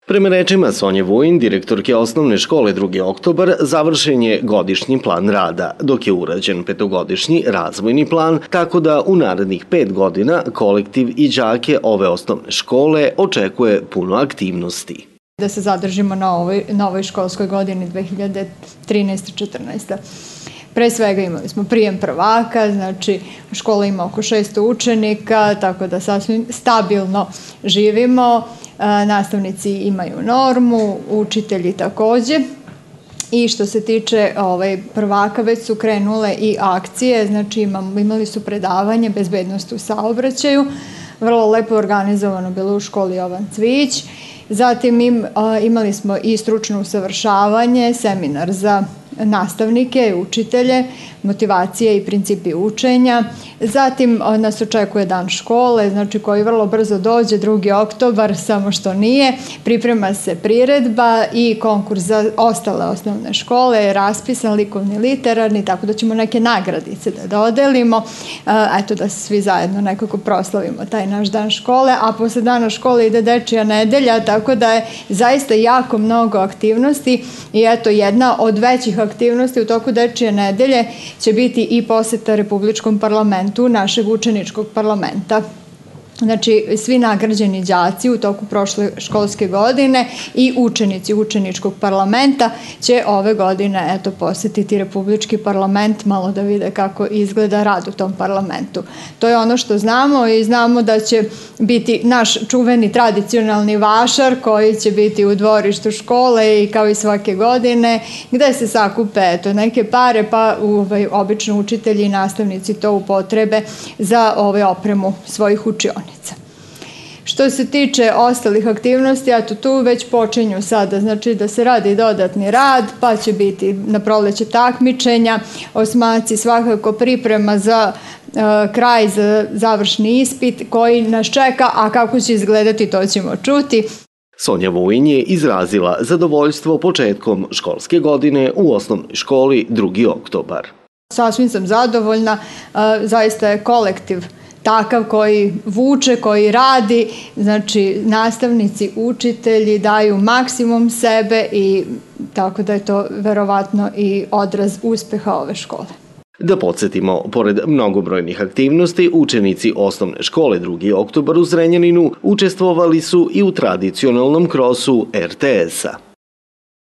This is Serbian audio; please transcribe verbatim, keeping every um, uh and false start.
Prema rečima Sonje Vujin, direktorke osnovne škole drugi oktobar, završen je godišnji plan rada, dok je urađen petogodišnji razvojni plan, tako da u narednih pet godina kolektiv i đake ove osnovne škole očekuje puno aktivnosti. Da se zadržimo na ovoj, na ovoj školskoj godini dve hiljade trinaeste četrnaeste. Pre svega imali smo prijem prvaka, znači škola ima oko šesto učenika, tako da sasvim stabilno živimo. Nastavnici imaju normu, učitelji takođe. I što se tiče ovaj, prvaka, već su krenule i akcije, znači imam, imali su predavanje bezbednosti u saobraćaju, vrlo lepo organizovano bilo u školi Jovan Cvijić. Zatim im, a, imali smo i stručno usavršavanje, seminar za nastavnike i učitelje, motivacije i principi učenja. Zatim nas očekuje dan škole, znači koji vrlo brzo dođe, drugi oktobar, samo što nije. Priprema se priredba i konkurs za ostale osnovne škole, raspisan likovni, literarni, tako da ćemo neke nagradice da dodelimo, eto da svi zajedno nekako proslavimo taj naš dan škole, a posle dana škole ide dečija nedelja, tako da je zaista jako mnogo aktivnosti i eto jedna od većih aktivnosti u toku dečije nedelje će biti i poseta Republičkom parlamentu, našeg učeničkog parlamenta. Znači, svi nagrađeni đaci u toku prošle školske godine i učenici učeničkog parlamenta će ove godine eto, posetiti Republički parlament, malo da vide kako izgleda rad u tom parlamentu. To je ono što znamo i znamo da će biti naš čuveni tradicionalni vašar koji će biti u dvorištu škole i kao i svake godine, gde se sakupe eto, neke pare, pa ovaj, obično učitelji i nastavnici to upotrebe za ovaj, opremu svojih učionica. Što se tiče ostalih aktivnosti, eto tu već počinju sada, znači da se radi dodatni rad, pa će biti na proleće takmičenja, osmaci svakako priprema za uh, kraj, za završni ispit koji nas čeka, a kako će izgledati to ćemo čuti. Sonja Vujin je izrazila zadovoljstvo početkom školske godine u osnovnoj školi drugi oktobar. Sasvim sam zadovoljna, uh, zaista je kolektiv takav koji vuče, koji radi, znači nastavnici, učitelji daju maksimum sebe i tako da je to verovatno i odraz uspeha ove škole. Da podsjetimo, pored mnogobrojnih aktivnosti, učenici osnovne škole drugi oktobar u Zrenjaninu učestvovali su i u tradicionalnom krosu er te es a.